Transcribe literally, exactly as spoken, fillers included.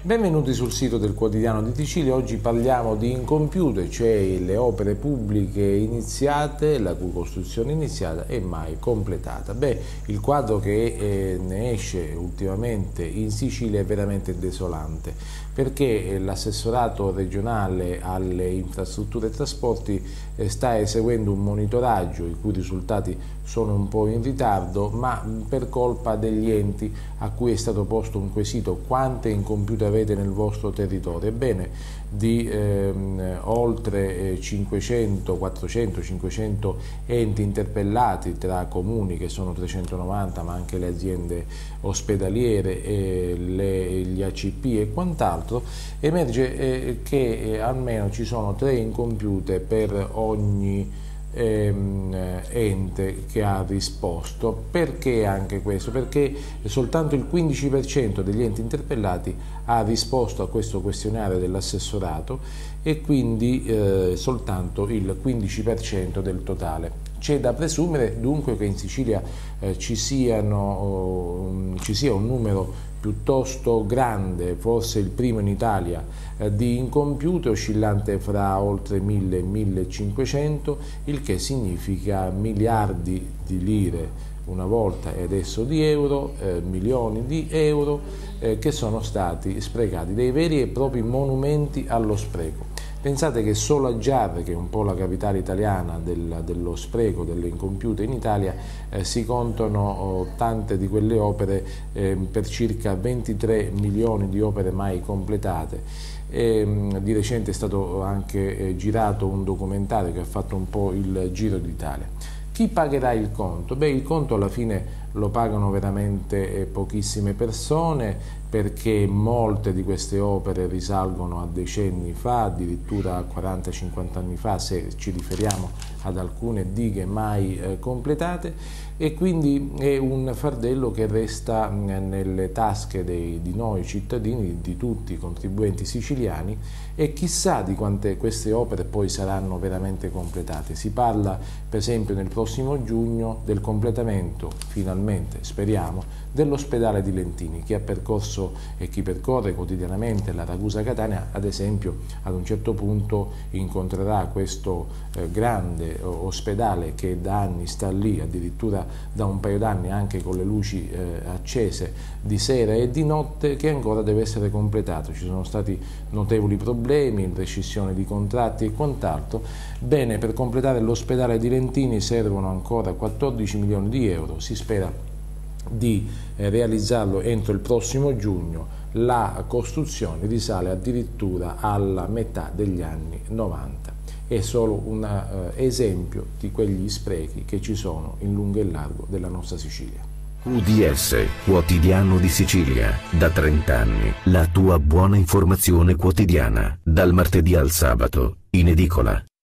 Benvenuti sul sito del Quotidiano di Sicilia. Oggi parliamo di incompiute, cioè le opere pubbliche iniziate, la cui costruzione iniziata e mai completata. Beh, il quadro che eh, ne esce ultimamente in Sicilia è veramente desolante, perché l'assessorato regionale alle infrastrutture e trasporti eh, sta eseguendo un monitoraggio i cui risultati sono un po' in ritardo, ma per colpa degli enti a cui è stato posto un quesito: quante incompiute avete nel vostro territorio? Ebbene, di ehm, oltre cinquecento, quattrocento, cinquecento enti interpellati tra comuni, che sono trecentonovanta, ma anche le aziende ospedaliere, e le, gli A C P e quant'altro, emerge eh, che eh, almeno ci sono tre incompiute per ogni ente che ha risposto. Perché anche questo? Perché soltanto il quindici per cento degli enti interpellati ha risposto a questo questionario dell'assessorato e quindi eh, soltanto il quindici per cento del totale. C'è da presumere dunque che in Sicilia eh, ci, siano, um, ci sia un numero piuttosto grande, forse il primo in Italia, eh, di incompiute, oscillante fra oltre mille e millecinquecento, il che significa miliardi di lire una volta e adesso di euro, eh, milioni di euro eh, che sono stati sprecati, dei veri e propri monumenti allo spreco. Pensate che solo a Giarre, che è un po' la capitale italiana del, dello spreco, delle incompiute in Italia, eh, si contano oh, tante di quelle opere eh, per circa ventitré milioni di opere mai completate. E, mh, di recente è stato anche eh, girato un documentario che ha fatto un po' il giro d'Italia. Chi pagherà il conto? Beh, il conto alla fine lo pagano veramente eh, pochissime persone, perché molte di queste opere risalgono a decenni fa, addirittura a quaranta cinquanta anni fa, se ci riferiamo ad alcune dighe mai eh, completate, e quindi è un fardello che resta mh, nelle tasche dei, di noi cittadini, di tutti i contribuenti siciliani, e chissà di quante queste opere poi saranno veramente completate. Si parla per esempio nel prossimo giugno del completamento, finalmente speriamo, dell'ospedale di Lentini, che ha percorso e chi percorre quotidianamente la Ragusa-Catania, ad esempio, ad un certo punto incontrerà questo eh, grande ospedale che da anni sta lì, addirittura da un paio d'anni anche con le luci eh, accese di sera e di notte, che ancora deve essere completato. Ci sono stati notevoli problemi, rescissione di contratti e quant'altro. Bene, per completare l'ospedale di Lentini servono ancora quattordici milioni di euro, si spera di eh, realizzarlo entro il prossimo giugno. La costruzione risale addirittura alla metà degli anni novanta. È solo un uh, esempio di quegli sprechi che ci sono in lungo e largo della nostra Sicilia. Q D S, Quotidiano di Sicilia, da trenta anni, la tua buona informazione quotidiana, dal martedì al sabato, in edicola.